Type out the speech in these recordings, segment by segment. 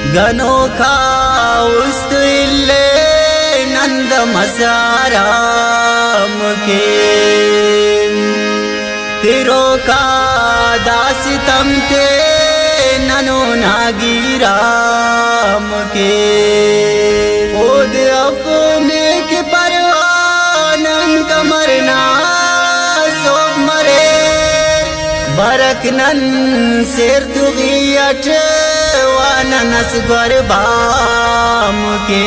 गनोखा उस्त इल्ले नंद मसाराम के तिरो का दासितम के ननो नागीराम के ओद अपने के परवानन कमरना सो मरे बरकनन सिर तुगियट वाननस गरबाम के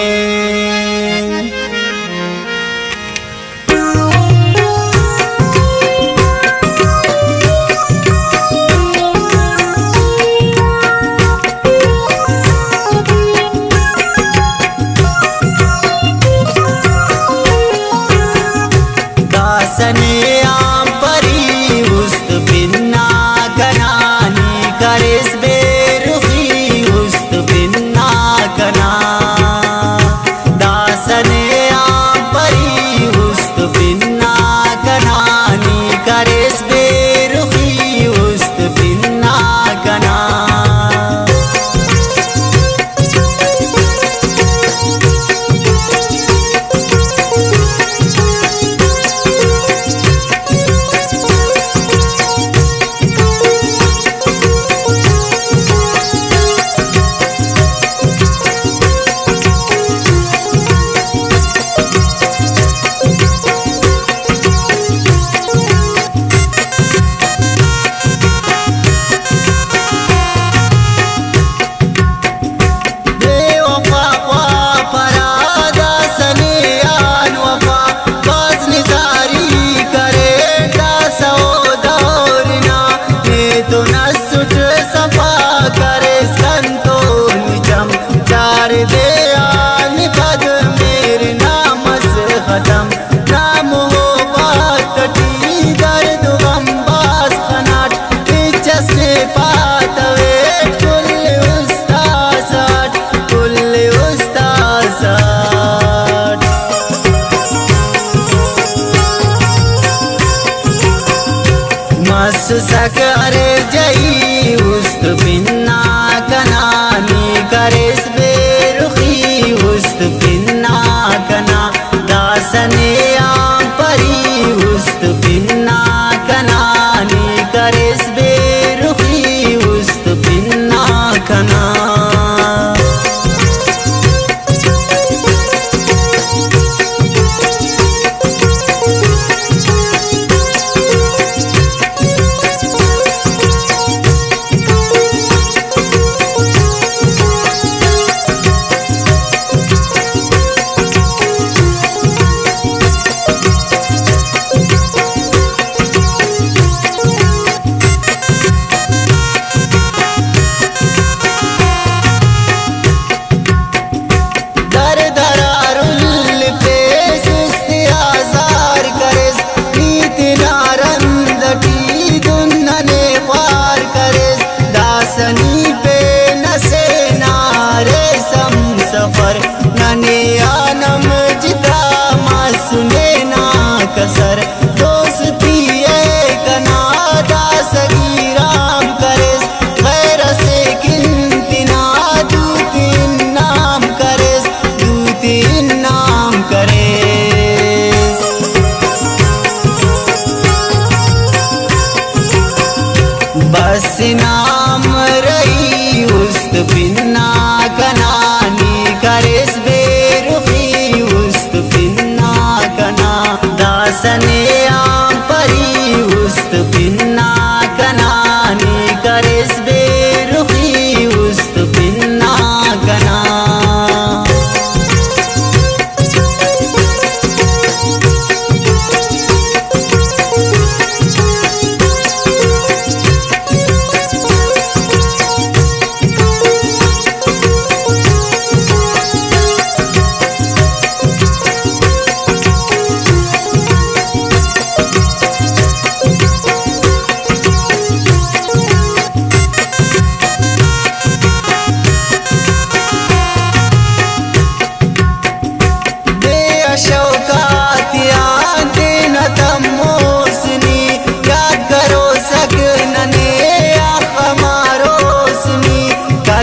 दासने आम परी उस्त बिन्ना कनानी करेस बेरुखी उस्त बिन्ना कना दासने आम परी उस्त बिन्ना कनानी करेस बेरुखी उस्त बिन्ना कना सकरे जई उस्त बिन्ना कनानी करेस बेरुखी उस्त बिन्ना कना दासने आम परी उस्त बिन्ना कनानी करेस बेरुखी उस्त बिन्ना कना सफर नने आनम जिता मासुने ना कसर दोस्ती कना दासगी राम करेस गैर से किंतिना दू तीन नाम करेस दू तीन नाम करेस बस नाम रही उस्त बिन्ना कनानी करेस बेरुखी उस्त बिन्ना कना दासने आम परी उस्त बिन्ना कनानी करेस बेरुखी उस्त बिन्ना कना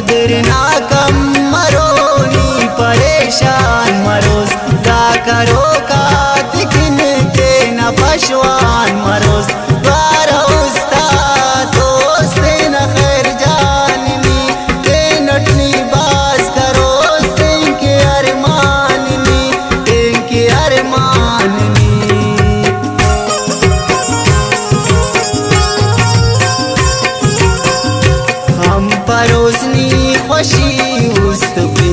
कदर ना कम मरोनी परेशान मरोज दा करो का दिखन के न पशवान मरोज द्वार उस्ताद दोस्ते न खैर जाननी ते नटनी बाज करो के अरमाननी के अरमाननी हम परोसनी खुशी उस्त